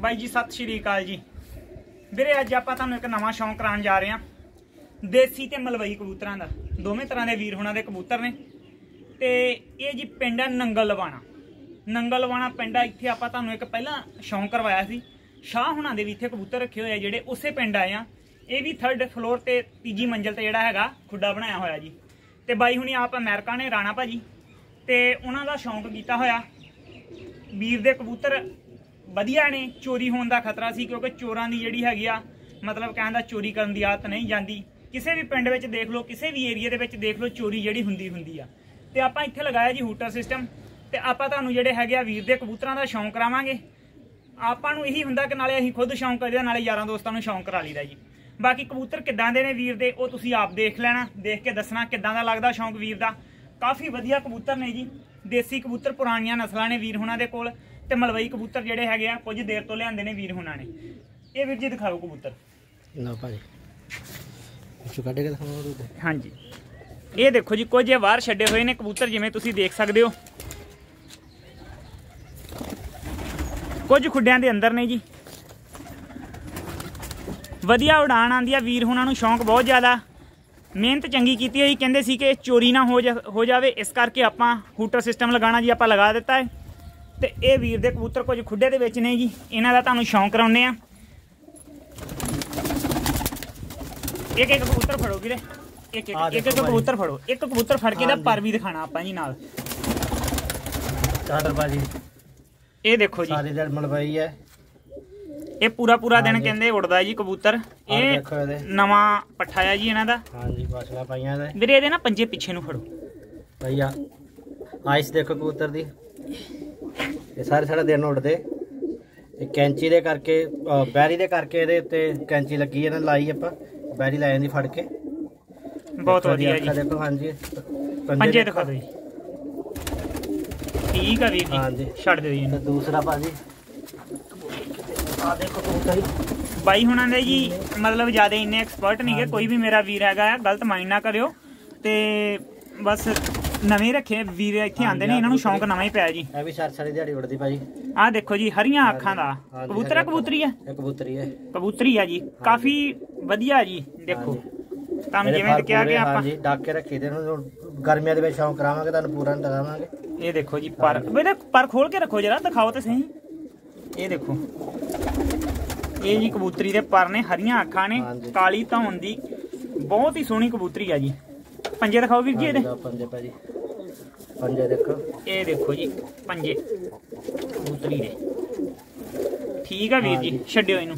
ਬਾਈ ਜੀ ਸਤਿ ਸ਼੍ਰੀ ਅਕਾਲ ਜੀ। ਵੀਰੇ ਅੱਜ ਆਪਾਂ ਤੁਹਾਨੂੰ ਇੱਕ ਨਵਾਂ ਸ਼ੌਂਕ ਕਰਾਉਣ ਜਾ ਰਹੇ ਹਾਂ, ਦੇਸੀ ਤੇ ਮਲਵਈ ਕਬੂਤਰਾਂ ਦਾ। ਦੋਵੇਂ ਤਰ੍ਹਾਂ ਦੇ ਵੀਰ ਹੁਣਾਂ ਦੇ ਕਬੂਤਰ ਨੇ ਤੇ ਇਹ ਜੀ ਪਿੰਡ ਹੈ ਨੰਗਲ ਲਵਾਣਾ ਪਿੰਡ ਆ। ਇੱਥੇ ਆਪਾਂ ਤੁਹਾਨੂੰ ਇੱਕ ਪਹਿਲਾਂ ਸ਼ੌਂਕ ਕਰਵਾਇਆ ਸੀ, ਸ਼ਾਹ ਹੁਣਾਂ ਦੇ ਵੀ ਇੱਥੇ ਕਬੂਤਰ ਰੱਖੇ ਹੋਏ ਆ ਜਿਹੜੇ ਉਸੇ ਪਿੰਡ ਆਏ ਆ। ਇਹ ਵੀ 3rd ਫਲੋਰ ਤੇ ਤੀਜੀ ਮੰਜ਼ਿਲ ਤੇ ਜਿਹੜਾ ਹੈਗਾ ਖੁੱਡਾ ਬਣਾਇਆ ਹੋਇਆ ਜੀ। ਤੇ ਬਾਈ ਹੁਣੀ ਆਪ ਅਮਰੀਕਾ ਨੇ ਰਾਣਾ ਭਾਜੀ ਤੇ ਉਹਨਾਂ ਦਾ ਸ਼ੌਂਕ ਕੀਤਾ ਹੋਇਆ। ਵੀਰ ਦੇ ਕਬੂਤਰ ਵਧੀਆ ਨੇ, ਚੋਰੀ ਹੋਣ ਦਾ ਖਤਰਾ ਸੀ ਕਿਉਂਕਿ ਚੋਰਾਂ ਦੀ ਜਿਹੜੀ ਹੈਗੀ ਆ ਮਤਲਬ ਕਹਿੰਦਾ ਚੋਰੀ ਕਰਨ ਦੀ ਆਦਤ ਨਹੀਂ ਜਾਂਦੀ। ਕਿਸੇ ਵੀ ਪਿੰਡ ਵਿੱਚ ਦੇਖ ਲਓ, ਕਿਸੇ ਵੀ ਏਰੀਆ ਦੇ ਵਿੱਚ ਦੇਖ ਲਓ, ਚੋਰੀ ਜਿਹੜੀ ਹੁੰਦੀ ਆ। ਤੇ ਆਪਾਂ ਇੱਥੇ ਲਗਾਇਆ ਜੀ ਹੂਟਰ ਸਿਸਟਮ ਤੇ ਆਪਾਂ ਤੁਹਾਨੂੰ ਜਿਹੜੇ ਹੈਗੇ ਆ ਵੀਰ ਦੇ ਕਬੂਤਰਾਂ ਦਾ ਸ਼ੌਂਕ ਕਰਾਵਾਂਗੇ। ਆਪਾਂ ਨੂੰ ਇਹੀ ਹੁੰਦਾ ਕਿ ਨਾਲੇ ਅਸੀਂ ਖੁਦ ਸ਼ੌਂਕ ਕਰੀਦਾ, ਨਾਲੇ ਯਾਰਾਂ ਦੋਸਤਾਂ ਨੂੰ ਸ਼ੌਂਕ ਕਰਾ ਲਈਦਾ ਜੀ। ਬਾਕੀ ਕਬੂਤਰ ਕਿੱਦਾਂ ਦੇ ਨੇ ਵੀਰ ਦੇ ਉਹ ਤੁਸੀਂ ਆਪ ਦੇਖ ਲੈਣਾ, ਦੇਖ ਕੇ ਦੱਸਣਾ ਕਿੱਦਾਂ ਦਾ ਲੱਗਦਾ ਸ਼ੌਂਕ ਵੀਰ ਦਾ। ਕਾਫੀ ਵਧੀਆ ਕਬੂਤਰ ਨੇ ਜੀ, ਦੇਸੀ ਕਬੂਤਰ ਪੁਰਾਣੀਆਂ ਨਸਲਾਂ ਨੇ ਵੀਰ ਹੁਣਾਂ ਦੇ ਕੋਲ ਤੇ ਮਲਵਈ ਕਬੂਤਰ ਜਿਹੜੇ ਹੈਗੇ ਆ ਕੁਝ ਦੇਰ ਤੋਂ ਲਿਆਂਦੇ ਨੇ ਵੀਰ ਹੁਣਾਂ ਨੇ। ਇਹ ਵੀਰ ਜੀ ਦਿਖਾਓ ਕਬੂਤਰ। ਨਾ ਭਾਜੀ ਕੱਢ ਕੇ ਦਿਖਾਓ। ਹਾਂਜੀ ਇਹ ਦੇਖੋ ਜੀ, ਕੁਝ ਇਹ ਬਾਹਰ ਛੱਡੇ ਹੋਏ ਨੇ ਕਬੂਤਰ, ਜਿਵੇਂ ਤੁਸੀਂ ਦੇਖ ਸਕਦੇ ਹੋ। ਕੁਝ ਖੁੱਡਿਆਂ ਦੇ ਅੰਦਰ ਨੇ ਜੀ। ਵਧੀਆ ਉਡਾਨ ਆਉਂਦੀ ਆ ਵੀਰ ਹੁਣਾਂ ਨੂੰ, ਸ਼ੌਂਕ ਬਹੁਤ ਜ਼ਿਆਦਾ, ਮਿਹਨਤ ਚੰਗੀ ਕੀਤੀ ਹੋਈ। ਕਹਿੰਦੇ ਸੀ ਕਿ ਚੋਰੀ ਨਾ ਹੋ ਜਾਵੇ, ਇਸ ਕਰਕੇ ਆਪਾਂ ਹੂਟਰ ਸਿਸਟਮ ਲਗਾਉਣਾ ਜੀ ਆਪਾਂ ਲਗਾ ਦਿੱਤਾ ਹੈ। ਤੇ ਇਹ ਵੀਰ ਦੇ ਕਬੂਤਰ ਕੁਝ ਖੁੱਡੇ ਦੇ ਵਿੱਚ ਨੇ ਜੀ, ਇਹਨਾਂ ਦਾ ਤੁਹਾਨੂੰ ਸ਼ੌਂਕ ਕਰਾਉਂਦੇ ਆ। ਇੱਕ ਕਬੂਤਰ ਫੜੋ ਵੀਰੇ, ਇੱਕ ਕਬੂਤਰ ਫੜੋ। ਇੱਕ ਕਬੂਤਰ ਫੜ ਕੇ ਦਾ ਪਰ ਵੀ ਦਿਖਾਣਾ ਆਪਾਂ ਜੀ ਨਾਲ। ਭਾਜੀ ਇਹ ਦੇਖੋ ਜੀ, ਸਾਰੀ ਦਿਨ ਮਲਵਈ ਹੈ। ਇਹ ਪੂਰਾ ਦਿਨ ਕਹਿੰਦੇ ਉੜਦਾ ਜੀ ਕਬੂਤਰ। ਇਹ ਨਵਾਂ ਪੱਠਾ ਆ ਜੀ ਇਹਨਾਂ ਦਾ। ਹਾਂਜੀ ਬਾਸਲਾ ਪਾਈਆਂ ਦੇ ਵੀਰੇ। ਇਹਦੇ ਨਾ ਪੰਜੇ ਪਿੱਛੇ ਨੂੰ ਫੜੋ ਭਈਆ। ਆਇਸ ਦੇਖੋ ਕਬੂਤਰ ਦੀ, ਇਹ ਸਾਰੇ ਸਾਰਾ ਦਿਨ ਉੱਡਦੇ। ਇਹ ਕੈਂਚੀ ਦੇ ਕਰਕੇ, ਬੈਰੀ ਦੇ ਕਰਕੇ ਇਹਦੇ ਉੱਤੇ ਕੈਂਚੀ ਲੱਗੀ ਹੈ ਨਾ, ਲਾਈ ਆਪਾਂ ਬੈਰੀ ਲੈ ਜਾਂਦੀ ਫੜ ਕੇ। ਬਹੁਤ ਵਧੀਆ ਜੀ। ਦੇਖੋ ਹਾਂਜੀ ਪੰਜੇ ਦਿਖਾ ਦਿਓ ਜੀ। ਠੀਕ ਆ ਵੀਰ ਜੀ, ਹਾਂਜੀ ਛੱਡ ਦਿਓ ਜੀ। ਦੂਸਰਾ ਭਾਜੀ ਆ ਦੇਖੋ ਕਬੂਤਰ ਬਾਈ ਹੁਣਾਂ ਦੇ ਜੀ ਮਤਲਬ ਜਿਆਦਾ ਇੰਨੇ ਐਕਸਪਰਟ ਨਹੀਂ ਗੇ। ਕੋਈ ਵੀ ਮੇਰਾ ਵੀਰ ਹੈਗਾ ਆ ਗਲਤ ਮਾਈਂਡ ਨਾ ਕਰਿਓ। ਤੇ ਬਸ ਨਵੇਂ ਰੱਖੇ ਵੀਰ ਇੱਥੇ ਆਂਦੇ ਨੇ, ਇਹਨਾਂ ਨੂੰ ਸ਼ੌਂਕ ਨਵਾਂ ਹੀ ਪਿਆ ਜੀ। ਇਹ ਵੀ ਸਾਰੀ ਦਿਹਾੜੀ ਉੜਦੀ ਭਾਜੀ। ਆਹ ਦੇਖੋ ਜੀ, ਹਰੀਆਂ ਅੱਖਾਂ ਦਾ ਕਬੂਤਰ ਆ। ਕਬੂਤਰੀ ਆ, ਕਬੂਤਰੀ ਆ ਜੀ। ਕਾਫੀ ਵਧੀਆ ਜੀ। ਦੇਖੋ ਤੁਹਾਨੂੰ ਜਿਵੇਂ ਕਿਹਾ ਕਿ ਆਪਾਂ ਡੱਕ ਕੇ ਰੱਖੀ ਦੇ ਨੂੰ, ਗਰਮੀਆਂ ਦੇ ਵਿੱਚ ਸ਼ੌਂਕ ਕਰਾਵਾਂਗੇ, ਤੁਹਾਨੂੰ ਪੂਰਾ ਦਿਖਾਵਾਂਗੇ। ਇਹ ਦੇਖੋ ਜੀ ਪਰ ਖੋਲ ਕੇ ਰੱਖੋ ਜਰਾ, ਦਿਖਾਓ ਤੇ ਸਹੀ। ਇਹ ਦੇਖੋ, ਇਹ ਜੀ ਕਬੂਤਰੀ ਦੇ ਪਰ ਨੇ, ਹਰੀਆਂ ਅੱਖਾਂ ਨੇ, ਕਾਲੀ ਧੌਣ ਦੀ, ਬਹੁਤ ਹੀ ਸੋਹਣੀ ਕਬੂਤਰੀ ਆ ਜੀ। ਪੰਜੇ ਦਿਖਾਓ ਵੀਰ ਜੀ ਇਹਦੇ। ਪੰਜੇ ਭਾਜੀ, ਪੰਜੇ ਦੇਖੋ। ਇਹ ਦੇਖੋ ਜੀ ਪੰਜੇ ਕਬੂਤਰੀ ਦੇ। ਠੀਕ ਆ ਵੀਰ ਜੀ, ਛੱਡਿਓ ਇਹਨੂੰ।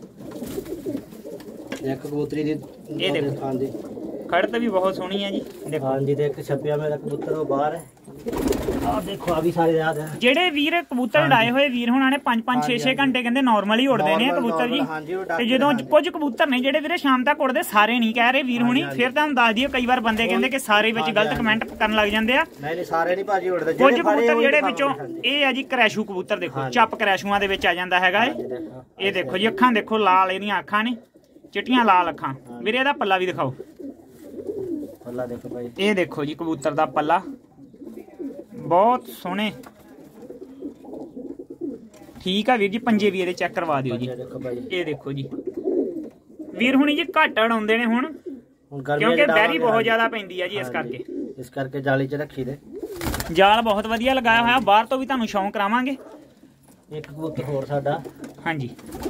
ਇੱਕ ਕਬੂਤਰੀ ਦੀ ਇਹ ਦੇਖੋ, ਹਾਂਜੀ ਖੜਤ ਵੀ ਬਹੁਤ ਸੋਹਣੀ ਹੈ ਜੀ। ਦੇਖੋ ਹਾਂਜੀ ਤੇ ਇੱਕ ਛੱਪਿਆ ਮੇਰਾ ਕਬੂਤਰ ਉਹ ਬਾਹਰ ਹੈ। ਆਹ ਦੇਖੋ ਆ ਵੀ ਸਾਰੇ ਯਾਦ ਹੈ। ਜਿਹੜੇ ਵੀਰ ਕਬੂਤਰ ਉਡਾਏ ਹੋਏ ਵੀਰ ਹੁਣਾਂ ਨੇ 5-5 6-6 ਘੰਟੇ ਕਹਿੰਦੇ ਨਾਰਮਲੀ ਉੜਦੇ ਨੇ ਕਬੂਤਰ ਜੀ। ਤੇ ਜਦੋਂ ਕੁਝ ਕਬੂਤਰ ਨੇ ਜਿਹੜੇ ਵੀਰੇ ਸ਼ਾਮ ਤੱਕ ਉੜਦੇ, ਸਾਰੇ ਨਹੀਂ ਕਹਿ ਰਹੇ ਵੀਰ ਹੁਣੀ। ਫਿਰ ਤੁਹਾਨੂੰ ਦੱਸ ਦਿਓ, ਕਈ ਵਾਰ ਬੰਦੇ ਕਹਿੰਦੇ ਕਿ ਸਾਰੇ ਵਿੱਚ ਗਲਤ ਕਮੈਂਟ ਕਰਨ ਲੱਗ ਜਾਂਦੇ ਆ। ਨਹੀਂ ਸਾਰੇ ਨਹੀਂ ਭਾਜੀ ਉੜਦੇ। ਕੁਝ ਕਬੂਤਰ ਜਿਹੜੇ ਵਿੱਚੋਂ ਇਹ ਆ ਜੀ ਕਰੈਸ਼ੂ ਕਬੂਤਰ। ਦੇਖੋ ਚੱਪ ਕਰੈਸ਼ੂਆਂ ਦੇ ਵਿੱਚ ਆ ਜਾਂਦਾ ਹੈਗਾ ਇਹ ਦੇਖੋ ਜੀ, ਅੱਖਾਂ ਦੇਖੋ ਲਾਲ, ਇਹਦੀਆਂ ਅੱਖਾਂ ਨੇ ਚਿੱਟੀਆਂ ਲਾਲ ਅੱਖਾਂ। ਵੀਰੇ ਇਹਦਾ ਪੱਲਾ ਵੀ ਦਿਖਾਓ। ਪੱਲਾ ਦੇਖੋ ਭਾਈ। ਇਹ ਦੇਖੋ ਜੀ ਕਬੂਤਰ ਦਾ ਪੱਲਾ, ਬਹੁਤ ਸੋਹਣੇ। ਠੀਕ ਆ ਵੀਰ ਜੀ, ਪੰਜੇ ਵੀ ਇਹਦੇ ਚੈੱਕ ਕਰਵਾ ਦਿਓ ਜੀ। ਇਹ ਦੇਖੋ ਜੀ, ਵੀਰ ਹੁਣੀ ਜੀ ਘੱਟ ਉਡਾਉਂਦੇ ਨੇ ਹੁਣ ਕਿਉਂਕਿ ਬੈਰੀ ਬਹੁਤ ਜ਼ਿਆਦਾ ਪੈਂਦੀ ਆ ਜੀ। ਇਸ ਕਰਕੇ ਜਾਲੀ 'ਚ ਰੱਖੀ ਦੇ। ਜਾਲ ਬਹੁਤ ਵਧੀਆ ਲਗਾਇਆ ਹੋਇਆ, ਬਾਹਰ ਤੋਂ ਵੀ ਤੁਹਾਨੂੰ ਸ਼ੌਂਕ ਕਰਾਵਾਂਗੇ। ਇੱਕ ਕਬੂਤਰ ਹੋਰ ਸਾਡਾ। ਹਾਂਜੀ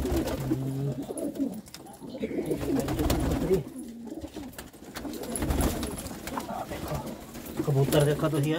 ਕਬੂਤਰ ਦੇਖੋ ਤੁਸੀਂ।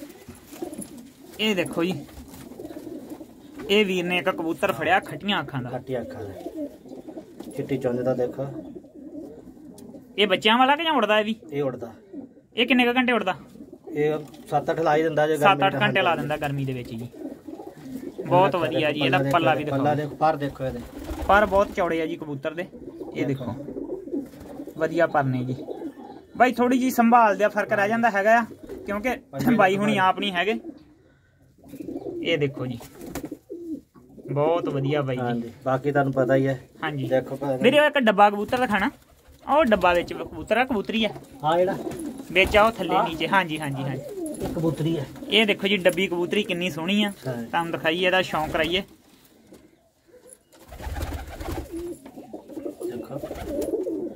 ਇਹ ਦੇਖੋ ਜੀ, ਇਹ ਵੀਰ ਨੇ ਇੱਕ ਕਬੂਤਰ ਫੜਿਆ ਖੱਟੀਆਂ ਅੱਖਾਂ ਦਾ। ਖੱਟੀਆਂ ਅੱਖਾਂ ਦਾ, ਚਿੱਟੀ ਚੁੰਝ ਦਾ। ਦੇਖੋ ਇਹ ਬੱਚਿਆਂ ਵਾਲਾ ਕਿ ਜਾਂ ਉੜਦਾ? ਇਹ ਵੀ ਇਹ ਉੜਦਾ। ਇਹ ਕਿੰਨੇ ਕੁ ਘੰਟੇ ਉੜਦਾ? ਇਹ 7-8 ਲਾ ਹੀ ਦਿੰਦਾ ਜੇ। 7-8 ਘੰਟੇ ਲਾ ਦਿੰਦਾ ਗਰਮੀ ਦੇ ਵਿੱਚ ਜੀ। ਬਹੁਤ ਵਧੀਆ ਜੀ। ਇਹਦਾ ਪੱਲਾ ਵੀ ਦਿਖਾਓ। ਪਰ ਦੇਖੋ ਇਹਦੇ ਪਰ ਬਹੁਤ ਚੌੜੇ ਆ ਜੀ ਕਬੂਤਰ ਦੇ। ਇਹ ਦੇਖੋ ਵਧੀਆ ਪਰ ਨੇ ਜੀ। ਬਾਈ ਥੋੜੀ ਜੀ ਸੰਭਾਲ ਦਾ ਫਰਕ ਰਹਿ ਜਾਂਦਾ ਹੈਗਾ ਆ ਕਿਉਂਕਿ ਬਾਈ ਹੁਣੀ ਆਪ ਨਹੀਂ ਹੈਗੇ। ਇਹ ਦੇਖੋ ਜੀ ਬਹੁਤ ਵਧੀਆ ਬਾਈ ਜੀ। ਬਾਕੀ ਤੁਹਾਨੂੰ ਪਤਾ ਹੀ ਹੈ। ਹਾਂਜੀ ਦੇਖੋ ਵੀਰੇ, ਇੱਕ ਡੱਬਾ ਕਬੂਤਰ ਦਿਖਾਣਾ। ਉਹ ਡੱਬਾ ਵਿੱਚ ਕਬੂਤਰ ਆ, ਕਬੂਤਰੀ ਆ। ਹਾਂ ਜਿਹੜਾ ਵਿੱਚ ਆ ਉਹ ਥੱਲੇ ਨੀਚੇ। ਹਾਂਜੀ ਕਬੂਤਰੀ ਹੈ। ਇਹ ਦੇਖੋ ਜੀ ਡੱਬੀ ਕਬੂਤਰੀ ਕਿੰਨੀ ਸੋਹਣੀ ਆ। ਤੁਹਾਨੂੰ ਦਿਖਾਈਏ, ਇਹਦਾ ਸ਼ੌਂਕ ਕਰਾਈਏ।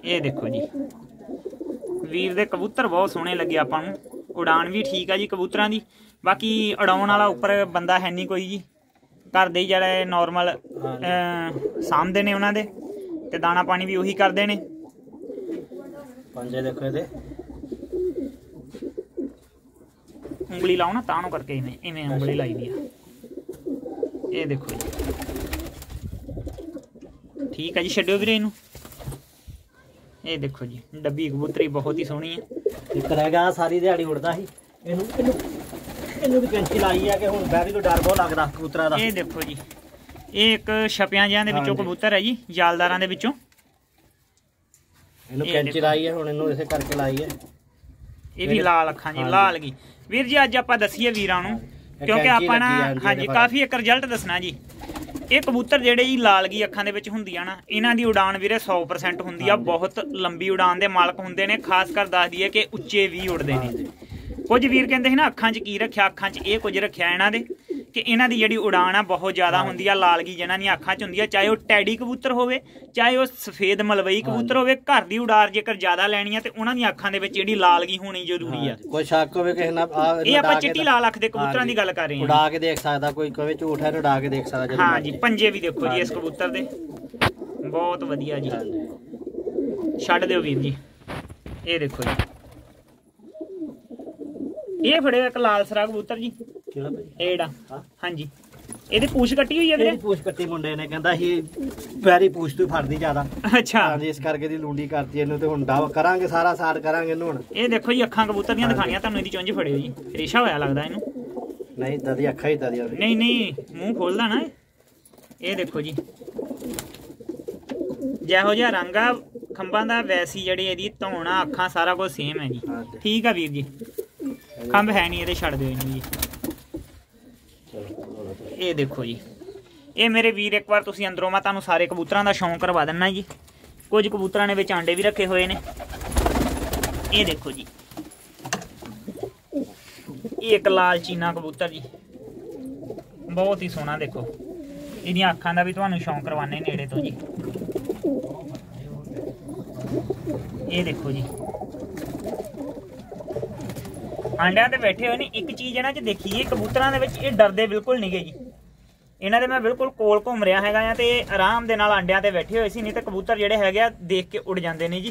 ਇਹ ਦੇਖੋ ਜੀ ਵੀਰ ਦੇ ਕਬੂਤਰ ਬਹੁਤ ਸੋਹਣੇ ਲੱਗੇ ਆਪਾਂ ਨੂੰ। ਉਡਾਨ ਵੀ ਠੀਕ ਆ ਜੀ ਕਬੂਤਰਾਂ ਦੀ। ਬਾਕੀ ਉਡਾਉਣ ਵਾਲਾ ਉੱਪਰ ਬੰਦਾ ਹੈ ਨਹੀਂ ਕੋਈ ਜੀ, ਘਰ ਦੇ ਜਿਹੜੇ ਨੋਰਮਲ ਸਾਂਭਦੇ ਨੇ ਉਹਨਾਂ ਦੇ, ਤੇ ਦਾਣਾ ਪਾਣੀ ਵੀ ਉਹੀ ਕਰਦੇ ਨੇ। ਪੰਜੇ ਦੇਖੋ ਇਹਦੇ, ਉਂਗਲੀ ਲਾਓ ਨਾ ਤਾਂ ਨੂੰ ਕਰਕੇ ਇਵੇਂ ਇਵੇਂ ਉਂਗਲੀ ਲਾਈ ਦੀ ਆ। ਇਹ ਦੇਖੋ ਜੀ ਠੀਕ ਆ ਜੀ, ਛੱਡਿਓ ਵੀਰੇ ਇਹਨੂੰ। ਇਹ ਦੇਖੋ ਜੀ ਡੱਬੀ ਕਬੂਤਰੀ ਬਹੁਤ ਹੀ ਸੋਹਣੀ ਹੈ। ਇੱਕ ਰਹਿ ਗਿਆ ਸਾਰੀ ਦਿਹਾੜੀ ਉੜਦਾ ਸੀ, ਇਹਨੂੰ ਇਹਨੂੰ ਇਹਨੂੰ ਵੀ ਕੈਂਚੀ ਲਾਈ ਆ ਕਿ ਹੁਣ ਬੈਰੀ ਤੋਂ ਡਰ ਬਹੁਤ ਲੱਗਦਾ ਕਬੂਤਰਾਂ ਦਾ। ਇਹ ਦੇਖੋ ਜੀ ਇਹ ਇੱਕ ਛਪਿਆਂ ਜਿਹਾਂ ਦੇ ਵਿੱਚੋਂ ਕਬੂਤਰ ਹੈ ਜੀ, ਜਾਲਦਾਰਾਂ ਦੇ ਵਿੱਚੋਂ। ਇਹਨੂੰ ਕੈਂਚੀ ਲਾਈ ਹੈ ਹੁਣ, ਇਹਨੂੰ ਇਸੇ ਕਰਕੇ ਲਾਈ ਹੈ। ਇਹ ਵੀ ਲਾਲ ਅੱਖਾਂ ਜੀ, ਲਾਲ ਗਈ ਵੀਰ ਜੀ। ਅੱਜ ਆਪਾਂ ਦਸੀਏ ਵੀਰਾਂ ਨੂੰ, ਕਿਉਂਕਿ ਆਪਾਂ ਨਾ ਹਾਂਜੀ ਕਾਫੀ ਇੱਕ ਰਿਜ਼ਲਟ ਦੱਸਣਾ ਜੀ। ਇਹ ਕਬੂਤਰ ਜਿਹੜੇ ਜੀ ਲਾਲਗੀ ਅੱਖਾਂ ਦੇ ਵਿੱਚ ਹੁੰਦੀਆਂ ਨਾ, ਇਹਨਾਂ ਦੀ ਉਡਾਨ ਵੀਰੇ 100% ਹੁੰਦੀ ਆ। ਬਹੁਤ ਲੰਬੀ ਉਡਾਨ ਦੇ ਮਾਲਕ ਹੁੰਦੇ ਨੇ। ਖਾਸ ਕਰ ਦੱਸ ਦਈਏ ਕਿ ਉੱਚੇ ਵੀ ਉੜਦੇ ਨੇ। ਕੁਝ ਵੀਰ ਕਹਿੰਦੇ ਸੀ ਨਾ ਅੱਖਾਂ 'ਚ ਕੀ ਰੱਖਿਆ, ਅੱਖਾਂ 'ਚ ਇਹ ਕੁਝ ਰੱਖਿਆ ਇਹਨਾਂ ਦੇ ਕਿ ਇਹਨਾਂ ਦੀ ਜਿਹੜੀ ਉਡਾਨ ਆ ਬਹੁਤ ਜ਼ਿਆਦਾ ਹੁੰਦੀ ਆ। ਲਾਲਗੀ ਜਿਹਨਾਂ ਦੀਆਂ ਅੱਖਾਂ 'ਚ ਹੁੰਦੀ ਆ, ਚਾਹੇ ਉਹ ਟੈਡੀ ਕਬੂਤਰ ਹੋਵੇ, ਚਾਹੇ ਉਹ ਸਫੇਦ ਮਲਵਈ ਕਬੂਤਰ ਹੋਵੇ। ਘਰ ਦੀ ਉਡਾਰ ਜੇਕਰ ਜ਼ਿਆਦਾ ਲੈਣੀ ਆ ਤੇ ਉਹਨਾਂ ਦੀਆਂ ਅੱਖਾਂ ਦੇ ਵਿੱਚ ਜਿਹੜੀ ਲਾਲਗੀ ਹੋਣੀ ਜ਼ਰੂਰੀ ਆ। ਕੋਈ ਸ਼ੱਕ ਹੋਵੇ ਕਿਸੇ ਨਾਲ, ਇਹ ਆਪਾਂ ਚਿੱਟੀ ਲਾਲ ਅੱਖ ਦੇ ਕਬੂਤਰਾਂ ਦੀ ਗੱਲ ਕਰ ਰਹੇ ਹਾਂ। ਉਡਾ ਕੇ ਦੇਖ ਸਕਦਾ ਕੋਈ, ਕਵੇ ਝੂਠ ਹੈ, ਉਡਾ ਕੇ ਦੇਖ ਸਕਦਾ। ਹਾਂ ਜੀ ਪੰਜੇ ਵੀ ਦੇਖੋ ਜੀ ਇਸ ਕਬੂਤਰ ਦੇ ਬਹੁਤ ਵਧੀਆ ਜੀ। ਛੱਡ ਦਿਓ ਵੀਰ ਜੀ। ਇਹ ਦੇਖੋ ਜੀ ਇਹ ਫੜਿਓ ਇੱਕ ਲਾਲ ਸਰਾ ਕਬੂਤਰ ਜੀ। ਕਿਹੜਾ ਭਾਈ? ਇਹ ਜਿਹੜਾ ਹਾਂਜੀ ਇਹਦੀ ਪੂਛ ਕੱਟੀ ਹੋਈ ਹੈ ਵੀਰੇ। ਪੂਛ ਕੱਟੀ ਮੁੰਡੇ ਨੇ, ਕਹਿੰਦਾ ਸੀ ਪੈਰੀ ਪੂਛ ਤੋਂ ਫੜਦੀ ਜ਼ਿਆਦਾ। ਅੱਛਾ ਹਾਂਜੀ ਇਸ ਕਰਕੇ ਦੀ ਲੂੰਡੀ ਕਰਤੀ ਇਹਨੂੰ, ਤੇ ਹੁਣ ਡਾਵ ਕਰਾਂਗੇ ਸਾਰਾ ਸਾੜ ਕਰਾਂਗੇ ਇਹਨੂੰ ਹੁਣ। ਇਹ ਦੇਖੋ ਜੀ ਅੱਖਾਂ ਕਬੂਤਰ ਦੀਆਂ ਦਿਖਾਣੀਆਂ ਤੁਹਾਨੂੰ। ਇਹਦੀ ਚੁੰਝ ਫੜਿਓ ਜੀ, ਰੇਸ਼ਾ ਹੋਇਆ ਲੱਗਦਾ ਇਹਨੂੰ। ਨਹੀਂ ਦਾਦੀ ਅੱਖਾਂ ਹੀ ਦਾਦੀ। ਨਹੀਂ ਨਹੀਂ ਮੂੰਹ ਖੋਲਦਾ ਨਾ। ਇਹ ਦੇਖੋ ਜੀ ਜਿਹੋ ਜਿਹਾ ਰੰਗ ਆ ਖੰਭਾਂ ਦਾ, ਵੈਸੀ ਜਿਹੜੀ ਇਹਦੀ ਧੌਣਾ, ਅੱਖਾਂ ਸਾਰਾ ਕੁਝ ਸੇਮ ਹੈ ਜੀ। ਠੀਕ ਆ ਵੀਰ ਜੀ, ਖੰਭ ਹੈ ਨਹੀਂ ਇਹਦੇ, ਛੱਡ ਦਿਓ ਇਹਨੂੰ ਜੀ। ਇਹ ਦੇਖੋ ਜੀ ਇਹ ਮੇਰੇ ਵੀਰ ਇੱਕ ਵਾਰ ਤੁਸੀਂ ਅੰਦਰੋਂ ਮੈਂ ਤੁਹਾਨੂੰ ਸਾਰੇ ਕਬੂਤਰਾਂ ਦਾ ਸ਼ੌਂਕ ਕਰਵਾ ਦਿੰਨਾ ਜੀ। ਕੁਝ ਕਬੂਤਰਾਂ ਨੇ ਵਿੱਚ ਆਂਡੇ ਵੀ ਰੱਖੇ ਹੋਏ ਨੇ। ਇਹ ਦੇਖੋ ਜੀ ਇਹ ਇੱਕ ਲਾਲ ਚੀਨਾ ਕਬੂਤਰ ਜੀ, ਬਹੁਤ ਹੀ ਸੋਹਣਾ। ਦੇਖੋ ਇਹਦੀਆਂ ਅੱਖਾਂ ਦਾ ਵੀ ਤੁਹਾਨੂੰ ਸ਼ੌਂਕ ਕਰਵਾਨੇ ਨੇੜੇ ਤੋਂ ਜੀ। ਇਹ ਦੇਖੋ ਜੀ ਆਂਡਿਆਂ ਤੇ ਬੈਠੇ ਹੋਏ ਨੇ। ਇੱਕ ਚੀਜ਼ ਇਹਨਾਂ 'ਚ ਦੇਖੀਏ ਕਬੂਤਰਾਂ ਦੇ ਵਿੱਚ, ਇਹ ਡਰਦੇ ਬਿਲਕੁਲ ਨਹੀਂਗੇ ਜੀ। ਇਹਨਾਂ ਦੇ ਮੈਂ ਬਿਲਕੁਲ ਕੋਲ ਘੁੰਮ ਰਿਹਾ ਹੈਗਾ ਆ ਤੇ ਆਰਾਮ ਦੇ ਨਾਲ ਆਂਡਿਆਂ ਤੇ ਬੈਠੇ ਹੋਏ ਸੀ। ਨਹੀਂ ਤਾਂ ਕਬੂਤਰ ਜਿਹੜੇ ਹੈਗੇ ਆ ਦੇਖ ਕੇ ਉੱਡ ਜਾਂਦੇ ਨੇ ਜੀ।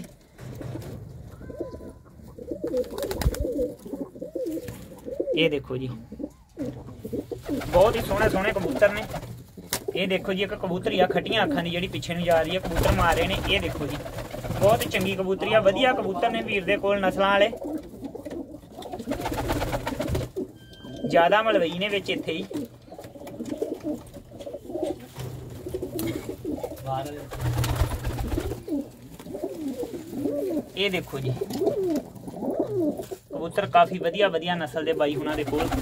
ਇਹ ਦੇਖੋ ਜੀ ਬਹੁਤ ਹੀ ਸੋਹਣੇ ਸੋਹਣੇ ਕਬੂਤਰ ਨੇ। ਇਹ ਦੇਖੋ ਜੀ ਇੱਕ ਕਬੂਤਰੀ ਆ ਖੱਟੀਆਂ ਅੱਖਾਂ ਦੀ ਜਿਹੜੀ ਪਿੱਛੇ ਨੂੰ ਜਾ ਰਹੀ ਹੈ, ਕਬੂਤਰ ਮਾਰ ਰਹੇ ਨੇ। ਇਹ ਦੇਖੋ ਜੀ ਬਹੁਤ ਹੀ ਚੰਗੀ ਕਬੂਤਰੀ ਆ, ਵਧੀਆ ਕਬੂਤਰ ਨੇ ਵੀਰ ਦੇ ਕੋਲ ਨਸਲਾਂ ਵਾਲੇ। ਜ਼ਿਆਦਾ ਮਲਵਈ ਨੇ ਵਿੱਚ ਇੱਥੇ ਹੀ। ਇਹ ਦੇਖੋ ਜੀ ਕਬੂਤਰ ਕਾਫੀ ਵਧੀਆ ਵਧੀਆ ਨਸਲ ਦੇ ਬਾਈ ਹੁਣਾਂ ਦੇ ਕੋਲ।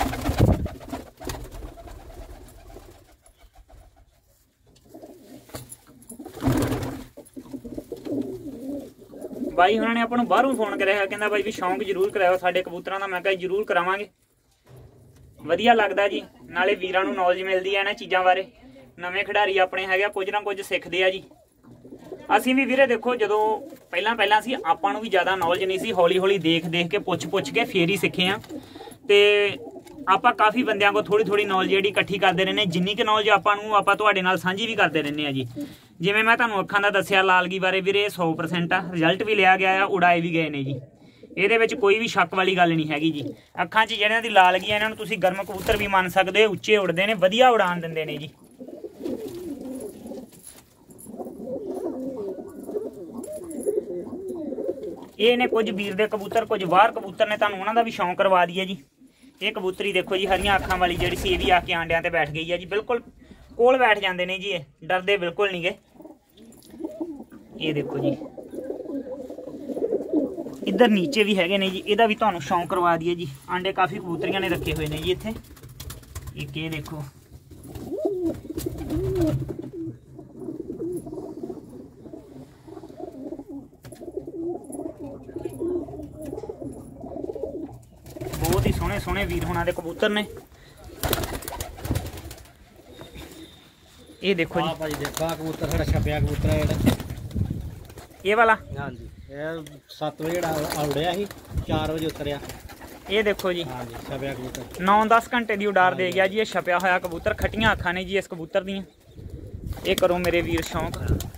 ਬਾਈ ਹੁਣਾਂ ਨੇ ਆਪਾਂ ਨੂੰ ਬਾਹਰੋਂ ਫੋਨ ਕਰਿਆ, ਕਹਿੰਦਾ ਬਾਈ ਵੀ ਸ਼ੌਂਕ ਜ਼ਰੂਰ ਕਰਾਇਓ ਸਾਡੇ ਕਬੂਤਰਾਂ ਦਾ। ਮੈਂ ਕਿਹਾ ਜ਼ਰੂਰ ਕਰਾਵਾਂਗੇ, ਵਧੀਆ ਲੱਗਦਾ ਜੀ। ਨਾਲੇ ਵੀਰਾਂ ਨੂੰ ਨੌਲੇਜ ਮਿਲਦੀ ਹੈ ਇਹਨਾਂ ਚੀਜ਼ਾਂ ਬਾਰੇ। ਨਵੇਂ ਖਿਡਾਰੀ ਆਪਣੇ ਹੈਗੇ, ਕੁਝ ਨਾ ਕੁਝ ਸਿੱਖਦੇ ਆ ਜੀ। ਅਸੀਂ ਵੀ ਵੀਰੇ ਦੇਖੋ ਜਦੋਂ ਪਹਿਲਾਂ ਸੀ ਆਪਾਂ ਨੂੰ ਵੀ ਜ਼ਿਆਦਾ ਨੌਲੇਜ ਨਹੀਂ ਸੀ। ਹੌਲੀ ਹੌਲੀ ਦੇਖ ਕੇ ਪੁੱਛ ਕੇ ਫੇਰ ਹੀ ਸਿੱਖੇ ਆ। ਤੇ ਆਪਾਂ ਕਾਫੀ ਬੰਦਿਆਂ ਕੋਲ ਥੋੜੀ ਨੌਲੇਜ ਜਿਹੜੀ ਇਕੱਠੀ ਕਰਦੇ ਰਹਿੰਦੇ। ਜਿੰਨੀ ਕਿ ਨੌਲੇਜ ਆਪਾਂ ਨੂੰ ਆਪਾਂ ਤੁਹਾਡੇ ਨਾਲ ਸਾਂਝੀ ਵੀ ਕਰਦੇ ਰਹਿੰਦੇ ਆ ਜੀ। ਜਿਵੇਂ ਮੈਂ ਤੁਹਾਨੂੰ ਅੱਖਾਂ ਦਾ ਦੱਸਿਆ ਲਾਲਗੀ ਬਾਰੇ ਵੀਰੇ 100% ਆ, ਰਿਜ਼ਲਟ ਵੀ ਲਿਆ ਗਿਆ ਆ, ਉਡਾਏ ਵੀ ਗਏ ਨੇ ਜੀ। ਇਹਦੇ ਵਿੱਚ ਕੋਈ ਵੀ ਸ਼ੱਕ ਵਾਲੀ ਗੱਲ ਨਹੀਂ ਹੈਗੀ ਜੀ। ਅੱਖਾਂ 'ਚ ਜਿਹੜਿਆਂ ਦੀ ਲਾਲਗੀ ਆ ਇਹਨਾਂ ਨੂੰ ਤੁਸੀਂ ਗਰਮ ਕਬੂਤਰ ਵੀ ਮੰਨ ਸਕਦੇ ਹੋ। ਉੱਚੇ ਉੱਡਦੇ ਨੇ, ਵਧੀਆ ਉਡਾਨ ਦਿੰਦੇ ਨੇ ਜੀ। ਇਹ ਨੇ ਕੁਝ ਵੀਰ ਦੇ ਕਬੂਤਰ, ਕੁਝ ਬਾਹਰ ਕਬੂਤਰ ਨੇ, ਤੁਹਾਨੂੰ ਉਹਨਾਂ ਦਾ ਵੀ ਸ਼ੌਂਕ ਕਰਵਾ ਦਈਏ ਜੀ। ਇਹ ਕਬੂਤਰੀ ਦੇਖੋ ਜੀ ਹਰੀਆਂ ਅੱਖਾਂ ਵਾਲੀ ਜਿਹੜੀ ਸੀ, ਇਹ ਵੀ ਆ ਕੇ ਆਂਡਿਆਂ ਤੇ ਬੈਠ ਗਈ ਹੈ ਜੀ। ਬਿਲਕੁਲ ਕੋਲ ਬੈਠ ਜਾਂਦੇ ਨੇ ਜੀ, ਇਹ ਡਰਦੇ ਬਿਲਕੁਲ ਨਹੀਂ ਗੇ। ਇਹ ਦੇਖੋ ਜੀ ਇੱਧਰ ਨੀਚੇ ਵੀ ਹੈਗੇ ਨੇ ਜੀ, ਇਹਦਾ ਵੀ ਤੁਹਾਨੂੰ ਸ਼ੌਂਕ ਕਰਵਾ ਦਈਏ ਜੀ। ਆਂਡੇ ਕਾਫੀ ਕਬੂਤਰੀਆਂ ਨੇ ਰੱਖੇ ਹੋਏ ਨੇ ਜੀ ਇੱਥੇ। ਇੱਕ ਇਹ ਦੇਖੋ ਬਹੁਤ ਹੀ ਸੋਹਣੇ ਸੋਹਣੇ ਵੀਰ ਹੋਣਾ ਦੇ ਕਬੂਤਰ ਨੇ। ਇਹ ਦੇਖੋ ਜੀ ਭਾਜੀ ਦੇਖੋ ਕਬੂਤਰ ਸਾਡਾ ਛਪਿਆ ਕਬੂਤਰ ਹੈ ਜਿਹੜਾ। ਇਹ ਵਾਲਾ ਹਾਂਜੀ ਇਹ 7 ਵਜੇ ਉੜਿਆ ਸੀ 4 ਵਜੇ ਉਤਰਿਆ। ਇਹ ਦੇਖੋ ਜੀ ਹਾਂਜੀ ਛਪਿਆ ਕਬੂਤਰ 9-10 ਘੰਟੇ ਦੀ ਉਡਾਰ ਦੇ ਗਿਆ ਜੀ। ਇਹ ਛਪਿਆ ਹੋਇਆ ਕਬੂਤਰ, ਖੱਟੀਆਂ ਅੱਖਾਂ ਨੇ ਜੀ ਇਸ ਕਬੂਤਰ ਦੀਆਂ। ਇਹ ਕਰੋ ਮੇਰੇ ਵੀਰ ਸ਼ੌਂਕ।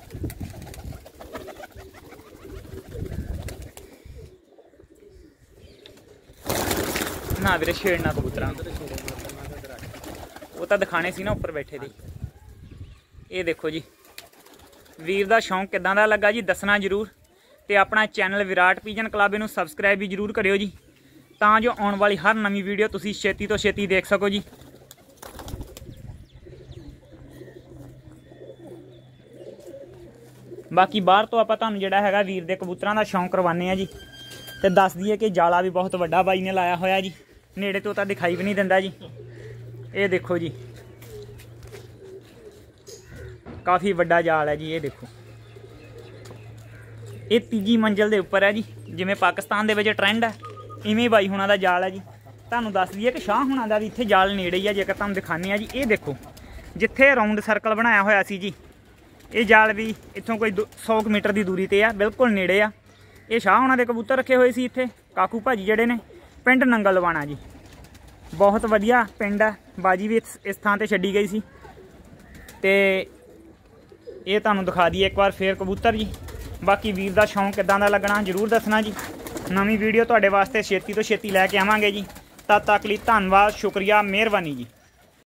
ਨਾ ਵੀਰੇ ਛੇੜਨਾ ਕਬੂਤਰਾਂ, ਉਹ ਤਾਂ ਦਿਖਾਣੇ ਸੀ ਨਾ ਉੱਪਰ ਬੈਠੇ ਦੇ। ਇਹ ਦੇਖੋ ਜੀ ਵੀਰ ਦਾ ਸ਼ੌਂਕ ਕਿਦਾਂ ਦਾ ਲੱਗਾ ਜੀ ਦੱਸਣਾ ਜ਼ਰੂਰ। ਤੇ ਆਪਣਾ ਚੈਨਲ ਵਿਰਾਟ ਪੀਜਨ ਕਲੱਬ ਨੂੰ ਸਬਸਕ੍ਰਾਈਬ ਵੀ ਜ਼ਰੂਰ ਕਰਿਓ ਜੀ, ਤਾਂ ਜੋ ਆਉਣ ਵਾਲੀ ਹਰ ਨਵੀਂ ਵੀਡੀਓ ਤੁਸੀਂ ਛੇਤੀ ਤੋਂ ਛੇਤੀ ਦੇਖ ਸਕੋ ਜੀ। ਬਾਕੀ ਬਾਹਰ ਤੋਂ ਆਪਾਂ ਤੁਹਾਨੂੰ ਜਿਹੜਾ ਹੈਗਾ ਵੀਰ ਦੇ ਕਬੂਤਰਾਂ ਦਾ ਸ਼ੌਂਕ ਕਰਵਾਉਂਦੇ ਆ ਜੀ। ਤੇ ਦੱਸ ਦਈਏ ਕਿ ਜਾਲਾ ਵੀ ਬਹੁਤ ਵੱਡਾ ਬਾਈ ਨੇ ਲਾਇਆ ਹੋਇਆ ਜੀ, ਨੇੜੇ ਤੋਂ ਤਾਂ ਦਿਖਾਈ ਵੀ ਨਹੀਂ ਦਿੰਦਾ ਜੀ। ਇਹ ਦੇਖੋ ਜੀ ਕਾਫੀ ਵੱਡਾ ਜਾਲ ਹੈ ਜੀ। ਇਹ ਦੇਖੋ ਇਹ ਤੀਜੀ ਮੰਜ਼ਿਲ ਦੇ ਉੱਪਰ ਹੈ ਜੀ। ਜਿਵੇਂ ਪਾਕਿਸਤਾਨ ਦੇ ਵਿੱਚ ਟ੍ਰੈਂਡ ਹੈ ਇਵੇਂ ਬਾਈ ਹੁਣਾਂ ਦਾ ਜਾਲ ਹੈ ਜੀ। ਤੁਹਾਨੂੰ ਦੱਸ ਦਈਏ ਕਿ ਸ਼ਾਹ ਹੁਣਾਂ ਦਾ ਵੀ ਇੱਥੇ ਜਾਲ ਨੇੜੇ ਹੀ ਆ। ਜੇਕਰ ਤੁਹਾਨੂੰ ਦਿਖਾਉਂਦੇ ਆ ਜੀ, ਇਹ ਦੇਖੋ ਜਿੱਥੇ ਰਾਊਂਡ ਸਰਕਲ ਬਣਾਇਆ ਹੋਇਆ ਸੀ ਜੀ, ਇਹ ਜਾਲ ਵੀ ਇੱਥੋਂ ਕੋਈ 100 ਮੀਟਰ ਦੀ ਦੂਰੀ ਤੇ ਆ, ਬਿਲਕੁਲ ਨੇੜੇ ਆ। ਇਹ ਸ਼ਾਹ ਹੁਣਾਂ ਦੇ ਕਬੂਤਰ ਰੱਖੇ ਹੋਏ ਸੀ ਇੱਥੇ, ਕਾਕੂ ਭਾਜੀ ਜਿਹੜੇ ਨੇ, ਪਿੰਡ ਨੰਗਲ ਲਵਾਣਾ ਜੀ। ਬਹੁਤ ਵਧੀਆ ਪਿੰਡ ਹੈ, ਬਾਜੀ ਵੀ ਇਸ ਥਾਂ ਤੇ ਛੱਡੀ ਗਈ ਸੀ। ਤੇ ਇਹ ਤੁਹਾਨੂੰ ਦਿਖਾ ਦਈਏ ਇੱਕ ਵਾਰ ਫੇਰ ਕਬੂਤਰ ਜੀ। ਬਾਕੀ ਵੀਰ ਦਾ ਸ਼ੌਂਕ ਕਿੱਦਾਂ ਦਾ ਲੱਗਣਾ ਜ਼ਰੂਰ ਦੱਸਣਾ ਜੀ। ਨਵੀਂ ਵੀਡੀਓ ਤੁਹਾਡੇ ਵਾਸਤੇ ਛੇਤੀ ਤੋਂ ਛੇਤੀ ਲੈ ਕੇ ਆਵਾਂਗੇ ਜੀ। ਤਦ ਤੱਕ ਲਈ ਧੰਨਵਾਦ, ਸ਼ੁਕਰੀਆ, ਮਿਹਰਬਾਨੀ ਜੀ।